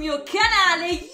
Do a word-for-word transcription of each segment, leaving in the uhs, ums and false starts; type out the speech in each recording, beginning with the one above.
mio canale YouTube!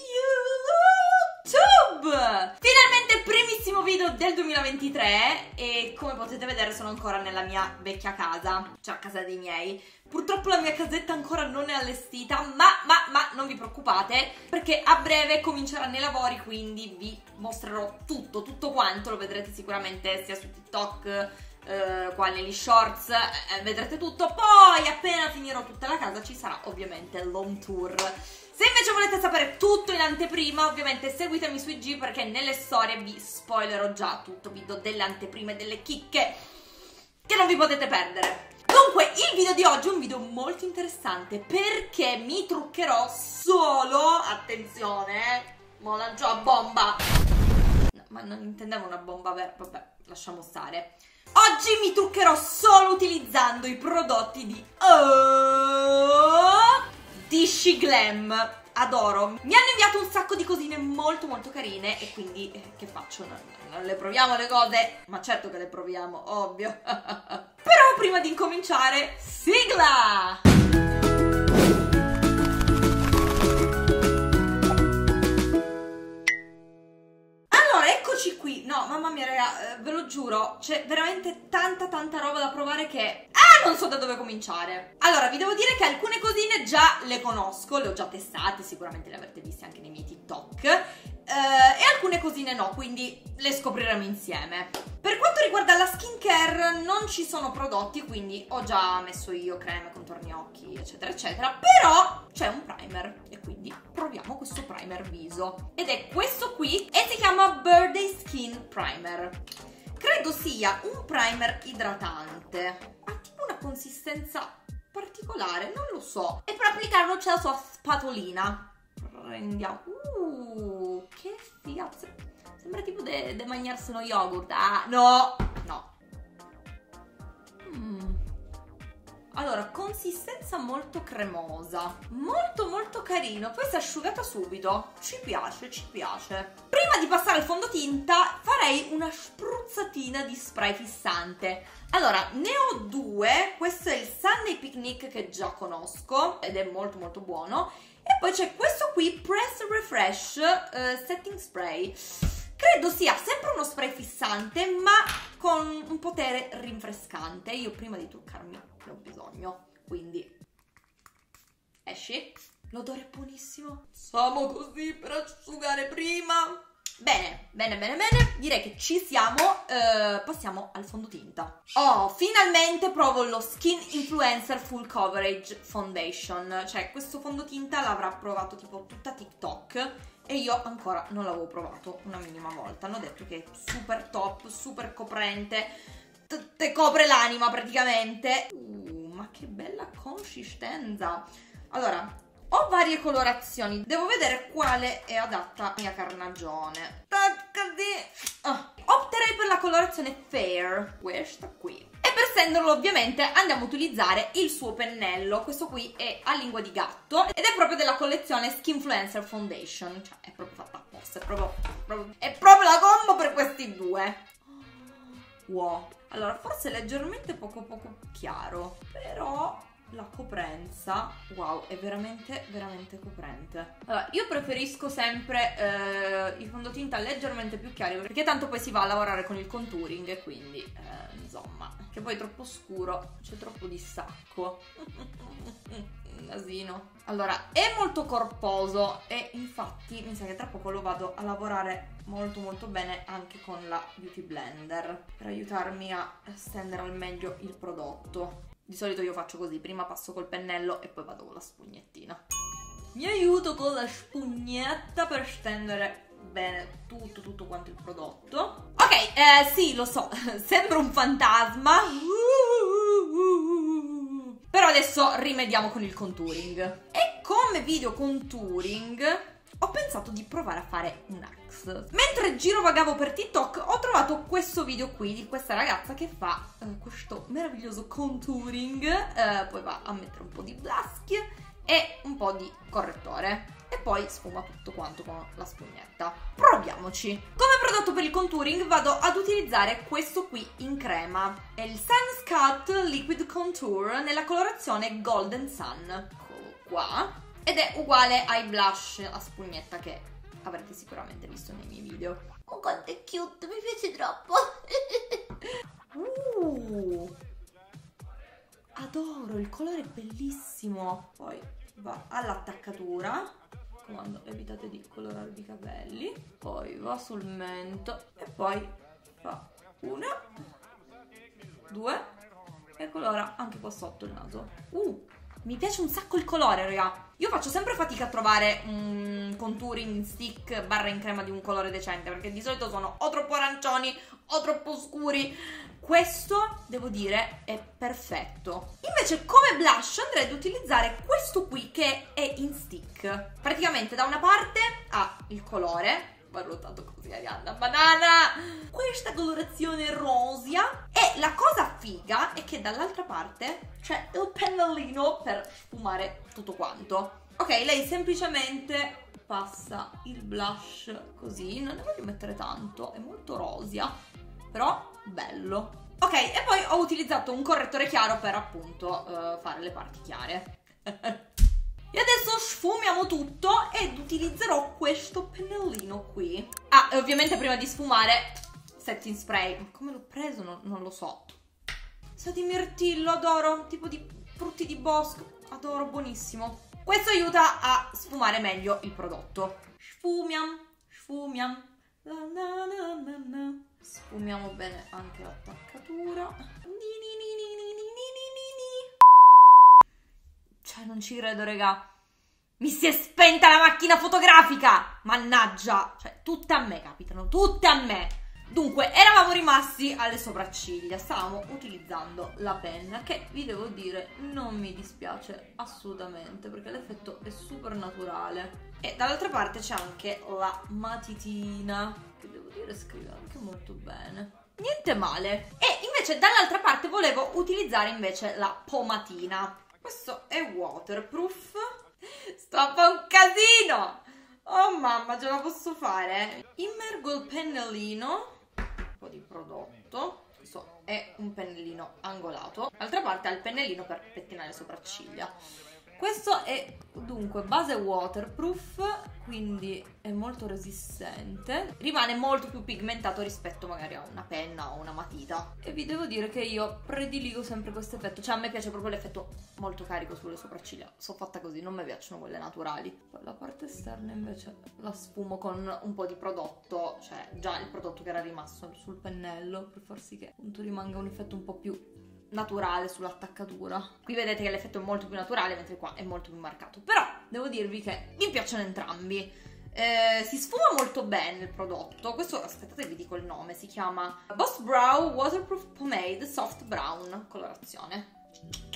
Finalmente primissimo video del duemilaventitré e come potete vedere sono ancora nella mia vecchia casa, cioè a casa dei miei. Purtroppo la mia casetta ancora non è allestita, ma, ma, ma non vi preoccupate perché a breve cominceranno i lavori, quindi vi mostrerò tutto, tutto quanto, lo vedrete sicuramente sia su TikTok, eh, qua negli shorts, eh, vedrete tutto. Poi appena finirò tutta la casa ci sarà ovviamente l'home tour. Se invece volete sapere tutto in anteprima, ovviamente seguitemi su I G perché nelle storie vi spoilerò già tutto, vi do delle anteprime, delle chicche che non vi potete perdere. Dunque, il video di oggi è un video molto interessante perché mi truccherò solo, attenzione, mo lancio a bomba, no, ma non intendevo una bomba vera, vabbè, lasciamo stare. Oggi mi truccherò solo utilizzando i prodotti di oh, di SheGlam. Adoro, mi hanno inviato un sacco di cosine molto molto carine e quindi eh, che faccio? Non, non le proviamo le cose? Ma certo che le proviamo, ovvio. Però prima di incominciare, sigla! Allora, eccoci qui. No, mamma mia raga, eh, ve lo giuro, c'è veramente tanta tanta roba da provare che... Ah, non so da dove cominciare. Allora, vi devo dire che alcune cosine già le conosco, le ho già testate, sicuramente le avrete viste anche nei miei TikTok, eh, e alcune cosine no, quindi le scopriremo insieme. Per quanto riguarda la skincare non ci sono prodotti, quindi ho già messo io creme, contorni occhi, eccetera eccetera, però c'è un primer e quindi proviamo questo primer viso. Ed è questo qui e si chiama Birthday Skin Primer. Credo sia un primer idratante, ha tipo una consistenza particolare, non lo so. E per applicarlo c'è la sua spatolina. Prendiamo, uh, che figazza, sembra tipo de, de mangiarsi uno yogurt. Ah, no, no. Mm. Allora, consistenza molto cremosa, molto molto carino, poi si è asciugata subito, ci piace, ci piace. Prima di passare al fondotinta farei una spruzzatina di spray fissante. Allora, ne ho due, questo è il Sunday Picnic che già conosco ed è molto molto buono, e poi c'è questo qui, Press Refresh uh, Setting Spray. Credo sia sempre uno spray fissante ma con un potere rinfrescante. Io prima di truccarmi ne ho bisogno, quindi esci. L'odore è buonissimo, siamo così per asciugare prima. Bene, bene, bene, bene, direi che ci siamo, eh, passiamo al fondotinta. Oh, finalmente provo lo Skin Influencer Full Coverage Foundation. Cioè, questo fondotinta l'avrà provato tipo tutta TikTok e io ancora non l'avevo provato una minima volta. Hanno detto che è super top, super coprente, te copre l'anima praticamente. Uh, ma che bella consistenza. Allora, ho varie colorazioni, devo vedere quale è adatta alla mia carnagione. Oh, opterei per la colorazione Fair, questa qui. E per stenderlo ovviamente andiamo a utilizzare il suo pennello. Questo qui è a lingua di gatto ed è proprio della collezione Skinfluencer Foundation. Cioè è proprio fatta apposta, è proprio, proprio, è proprio la combo per questi due. Wow, allora forse leggermente poco poco chiaro, però... la coprenza, wow, è veramente, veramente coprente. Allora, io preferisco sempre eh, i fondotinta leggermente più chiari perché tanto poi si va a lavorare con il contouring e quindi, eh, insomma, che poi è troppo scuro, c'è troppo distacco. Nasino. Allora, è molto corposo e infatti mi sa che tra poco lo vado a lavorare molto molto bene anche con la Beauty Blender per aiutarmi a stendere al meglio il prodotto. Di solito io faccio così, prima passo col pennello e poi vado con la spugnettina. Mi aiuto con la spugnetta per stendere bene tutto, tutto quanto il prodotto. Ok, eh, sì, lo so, sembra un fantasma. Però adesso rimediamo con il contouring. E come video contouring ho pensato di provare a fare un axe. Mentre girovagavo per TikTok ho trovato questo video qui di questa ragazza che fa uh, questo meraviglioso contouring, uh, poi va a mettere un po' di blush e un po' di correttore e poi sfuma tutto quanto con la spugnetta. Proviamoci. Come prodotto per il contouring vado ad utilizzare questo qui in crema, è il Sunscott Liquid Contour nella colorazione Golden Sun. Eccolo qua. ed è uguale ai blush a spugnetta che avrete sicuramente visto nei miei video. Oh, quanto è cute, mi piace troppo. uh, adoro, il colore è bellissimo. Poi va all'attaccatura, comando evitate di colorarvi i capelli, poi va sul mento e poi fa una, due e colora anche qua sotto il naso. Uh, mi piace un sacco il colore, raga. Io faccio sempre fatica a trovare un contouring in stick barra in crema di un colore decente, perché di solito sono o troppo arancioni o troppo scuri. Questo, devo dire, è perfetto. Invece come blush andrei ad utilizzare questo qui che è in stick. Praticamente da una parte ha il colore, valutato così Arianna banana, questa colorazione rosea, e la cosa figa è che dall'altra parte c'è il pennellino per sfumare tutto quanto. Ok, lei semplicemente passa il blush così, non ne voglio mettere tanto, è molto rosea, però bello. Ok, e poi ho utilizzato un correttore chiaro per appunto uh, fare le parti chiare. E adesso sfumiamo tutto ed utilizzerò questo pennellino qui. Ah, e ovviamente prima di sfumare, setting spray. Ma come l'ho preso? Non, non lo so. Sa di mirtillo, adoro. Tipo di frutti di bosco. Adoro, buonissimo. Questo aiuta a sfumare meglio il prodotto. Sfumiam, sfumiam. La, la, la, la, la. Sfumiamo bene anche l'attaccatura. Cioè, non ci credo, raga. Mi si è spenta la macchina fotografica! Mannaggia! Cioè, tutte a me capitano, tutte a me! Dunque, eravamo rimasti alle sopracciglia. Stavamo utilizzando la penna, che vi devo dire non mi dispiace assolutamente, perché l'effetto è super naturale. E dall'altra parte c'è anche la matitina, che devo dire scrive anche molto bene. Niente male. E invece dall'altra parte volevo utilizzare invece la pomatina. Questo è waterproof. Sto a fare un casino. Oh mamma, ce la posso fare? Immergo il pennellino, un po' di prodotto. Questo è un pennellino angolato. D'altra parte ha il pennellino per pettinare le sopracciglia. Questo è dunque base waterproof, quindi è molto resistente, rimane molto più pigmentato rispetto magari a una penna o una matita. E vi devo dire che io prediligo sempre questo effetto, cioè a me piace proprio l'effetto molto carico sulle sopracciglia. Sono fatta così, non mi piacciono quelle naturali. Poi la parte esterna invece la sfumo con un po' di prodotto, cioè già il prodotto che era rimasto sul pennello, per far sì che appunto rimanga un effetto un po' più naturale sull'attaccatura. Qui vedete che l'effetto è molto più naturale, mentre qua è molto più marcato. Però devo dirvi che mi piacciono entrambi. Eh, si sfuma molto bene il prodotto. Questo, aspettate vi dico il nome, si chiama Boss Brow Waterproof Pomade Soft Brown colorazione.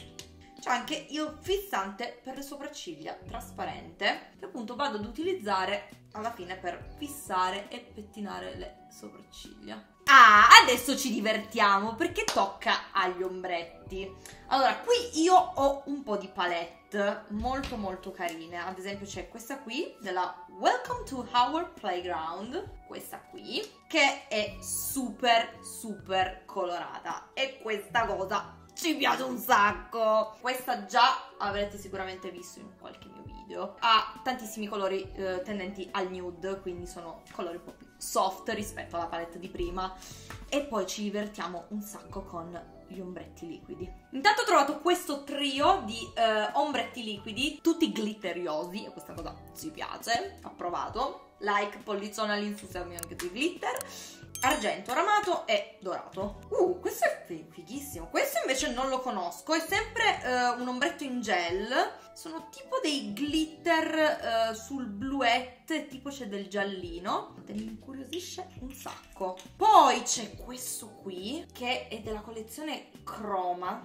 C'è anche il fissante per le sopracciglia trasparente, che appunto vado ad utilizzare alla fine per fissare e pettinare le sopracciglia. Ah, adesso ci divertiamo perché tocca agli ombretti. Allora, qui io ho un po' di palette molto molto carine. Ad esempio c'è questa qui della Welcome to Our Playground, questa qui, che è super super colorata, e questa cosa ci piace un sacco. Questa già avrete sicuramente visto in qualche mio video. Ha tantissimi colori eh, tendenti al nude, quindi sono colori un po' più soft rispetto alla palette di prima. E poi ci divertiamo un sacco con gli ombretti liquidi. Intanto ho trovato questo trio di eh, ombretti liquidi, tutti glitteriosi, e questa cosa ci piace, approvato. Like, pollicione all'insù se ami anche dei glitter. Argento, ramato e dorato. Uh, questo è fighissimo. Questo invece non lo conosco. È sempre uh, un ombretto in gel. Sono tipo dei glitter uh, sul bluette, tipo c'è del giallino. Mi incuriosisce un sacco. Poi c'è questo qui, che è della collezione Chroma.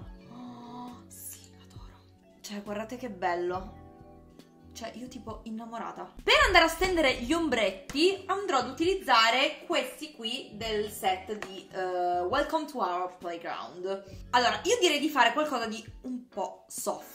Oh, sì, adoro. Cioè, guardate che bello. Cioè, io tipo innamorata. Per andare a stendere gli ombretti andrò ad utilizzare questi qui del set di uh, Welcome to Our Playground. Allora, io direi di fare qualcosa di un po'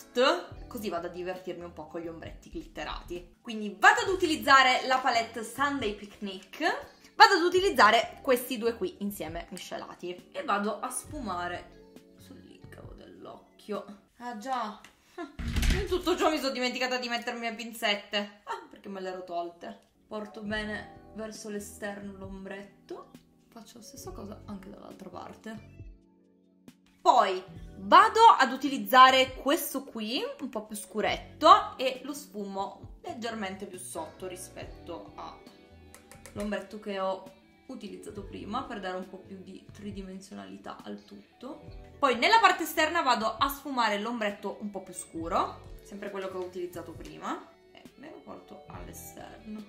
soft, così vado a divertirmi un po' con gli ombretti glitterati. Quindi vado ad utilizzare la palette Sunday Picnic, vado ad utilizzare questi due qui insieme miscelati e vado a sfumare sull'incavo dell'occhio. Ah già, In tutto ciò mi sono dimenticata di mettermi le pinzette. Ah, perché me le ero tolte. Porto bene verso l'esterno l'ombretto. Faccio la stessa cosa anche dall'altra parte. Poi vado ad utilizzare questo qui, un po' più scuretto, e lo sfumo leggermente più sotto rispetto all'ombretto che ho utilizzato prima, per dare un po' più di tridimensionalità al tutto. Poi nella parte esterna vado a sfumare l'ombretto un po' più scuro, sempre quello che ho utilizzato prima, e me lo porto all'esterno.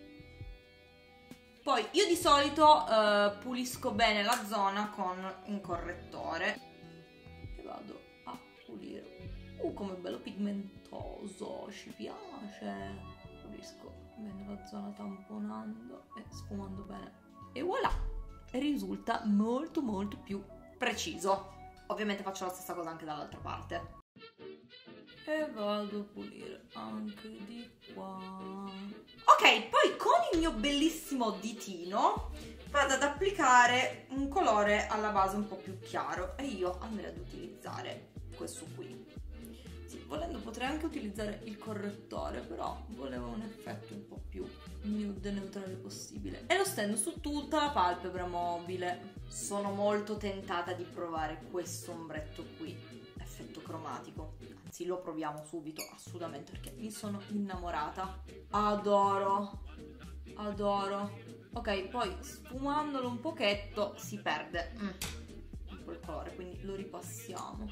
Poi io di solito eh, pulisco bene la zona con un correttore e vado a pulire. Uh, come bello pigmentoso, ci piace. Pulisco bene la zona tamponando e sfumando bene. E voilà, risulta molto molto più preciso. Ovviamente faccio la stessa cosa anche dall'altra parte. E vado a pulire anche di qua. Ok, poi con il mio bellissimo ditino vado ad applicare un colore alla base un po' più chiaro. E io andrei ad utilizzare questo qui. Sì, volendo potrei anche utilizzare il correttore, però volevo un effetto un po' più nude e neutrale possibile. E lo stendo su tutta la palpebra mobile. Sono molto tentata di provare questo ombretto qui, effetto cromatico. Anzi, lo proviamo subito, assolutamente, perché mi sono innamorata. Adoro, adoro. Ok, poi sfumandolo un pochetto si perde mm. un po' il colore, quindi lo ripassiamo.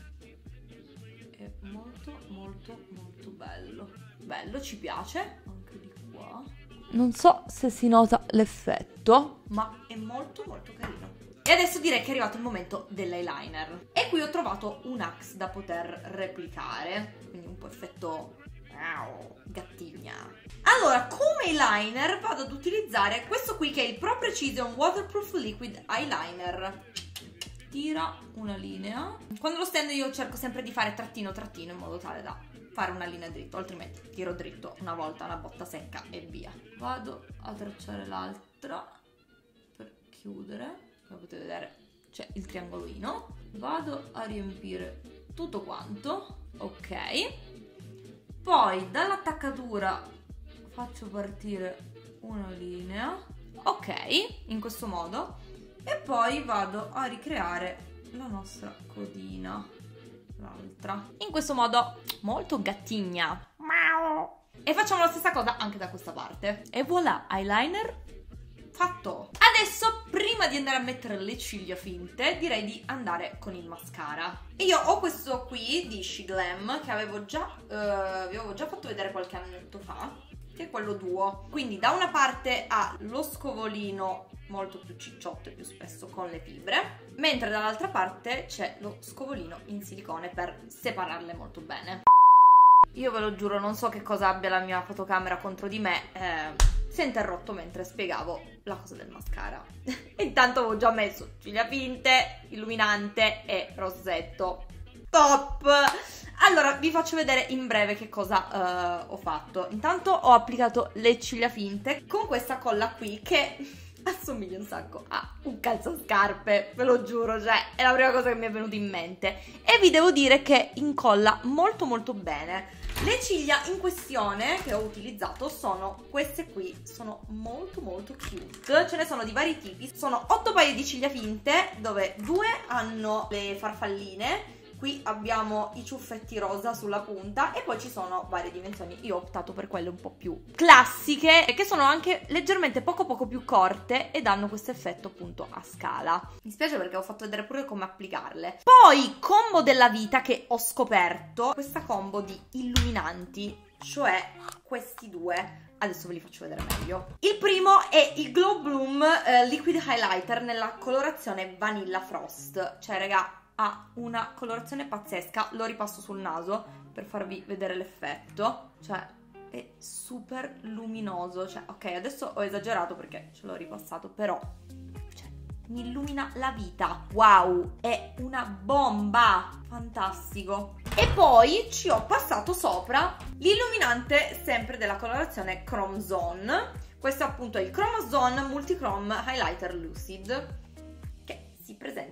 È molto molto molto bello. Bello, ci piace. Anche di qua. Non so se si nota l'effetto, ma è molto molto carino. E adesso direi che è arrivato il momento dell'eyeliner. E qui ho trovato un axe da poter replicare, quindi un po' effetto gattigna. Allora, come eyeliner vado ad utilizzare questo qui, che è il Pro Precision Waterproof Liquid Eyeliner. Tira una linea. Quando lo stendo io cerco sempre di fare trattino trattino in modo tale da fare una linea dritta, altrimenti tiro dritto una volta, una botta secca e via. Vado a tracciare l'altra per chiudere. Come potete vedere c'è il triangolino. Vado a riempire tutto quanto. Ok. Poi dall'attaccatura faccio partire una linea. Ok, in questo modo. E poi vado a ricreare la nostra codina, l'altra, in questo modo molto gattigna. E facciamo la stessa cosa anche da questa parte. E voilà, eyeliner fatto. Adesso, prima di andare a mettere le ciglia finte, direi di andare con il mascara. E io ho questo qui di SheGlam che avevo già, uh, vi avevo già fatto vedere qualche annetto fa, che è quello duo. Quindi da una parte ha lo scovolino molto più cicciotto e più spesso con le fibre, mentre dall'altra parte c'è lo scovolino in silicone per separarle molto bene. Io ve lo giuro, non so che cosa abbia la mia fotocamera contro di me, eh, si è interrotto mentre spiegavo la cosa del mascara. Intanto avevo già messo ciglia finte, illuminante e rossetto. Top! Allora, vi faccio vedere in breve che cosa uh, ho fatto. Intanto ho applicato le ciglia finte con questa colla qui che assomiglia un sacco a un calzascarpe, ve lo giuro, cioè è la prima cosa che mi è venuta in mente. E vi devo dire che incolla molto molto bene. Le ciglia in questione che ho utilizzato sono queste qui, sono molto molto cute, ce ne sono di vari tipi. Sono otto paia di ciglia finte, dove due hanno le farfalline. Qui abbiamo i ciuffetti rosa sulla punta e poi ci sono varie dimensioni. Io ho optato per quelle un po' più classiche, che sono anche leggermente poco poco più corte ed hanno questo effetto appunto a scala. Mi spiace perché ho fatto vedere pure come applicarle. Poi combo della vita che ho scoperto, questa combo di illuminanti, cioè questi due. Adesso ve li faccio vedere meglio. Il primo è il Glow Bloom eh, Liquid Highlighter nella colorazione Vanilla Frost. Cioè raga, ha una colorazione pazzesca. Lo ripasso sul naso per farvi vedere l'effetto. Cioè è super luminoso. Cioè ok, adesso ho esagerato perché ce l'ho ripassato, però cioè, mi illumina la vita. Wow, è una bomba, fantastico. E poi ci ho passato sopra l'illuminante sempre della colorazione Chrome Zone. Questo appunto è il Chrome Zone Multichrome Highlighter Lucid, che si presenta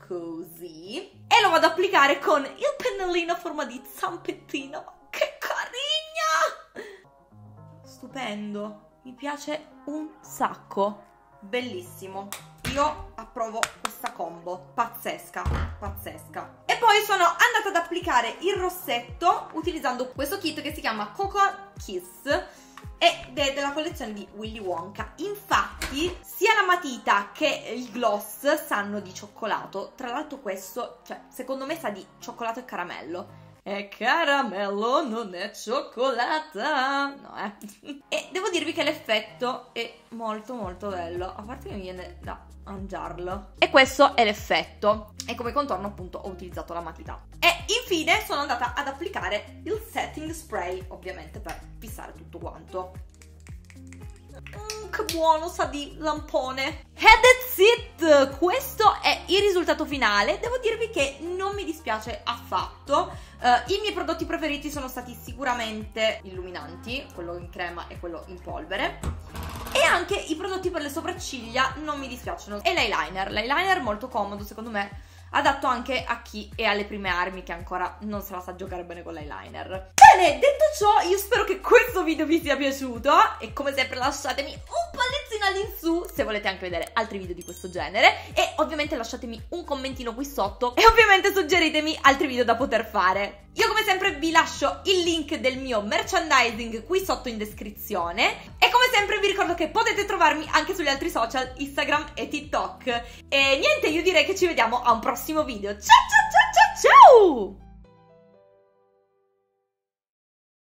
così e lo vado ad applicare con il pennellino a forma di zampettino. Che carina! Stupendo, mi piace un sacco, bellissimo. Io approvo questa combo, pazzesca, pazzesca. E poi sono andata ad applicare il rossetto utilizzando questo kit che si chiama Cocoa Kiss ed è della collezione di Willy Wonka. Infatti sia la matita che il gloss sanno di cioccolato. Tra l'altro questo, cioè, secondo me sa di cioccolato e caramello. È caramello, non è cioccolata. No, eh. E devo dirvi che l'effetto è molto molto bello. A parte che mi viene da mangiarlo. E questo è l'effetto. E come contorno appunto ho utilizzato la matita. E infine sono andata ad applicare il setting spray, ovviamente per fissare tutto quanto. Mm, che buono, sa di lampone. And that's it! Questo è il risultato finale. Devo dirvi che non mi dispiace affatto. Uh, I miei prodotti preferiti sono stati sicuramente illuminanti, quello in crema e quello in polvere. E anche i prodotti per le sopracciglia non mi dispiacciono. E l'eyeliner, l'eyeliner molto comodo secondo me, adatto anche a chi è alle prime armi, che ancora non se la sa giocare bene con l'eyeliner. Bene, detto ciò, io spero che questo video vi sia piaciuto e come sempre lasciatemi un pallettino all'insù se volete anche vedere altri video di questo genere e ovviamente lasciatemi un commentino qui sotto e ovviamente suggeritemi altri video da poter fare. Io come sempre vi lascio il link del mio merchandising qui sotto in descrizione e come sempre vi ricordo che potete trovarmi anche sugli altri social, Instagram e TikTok. E niente, io direi che ci vediamo a un prossimo video. Ciao ciao ciao ciao ciao!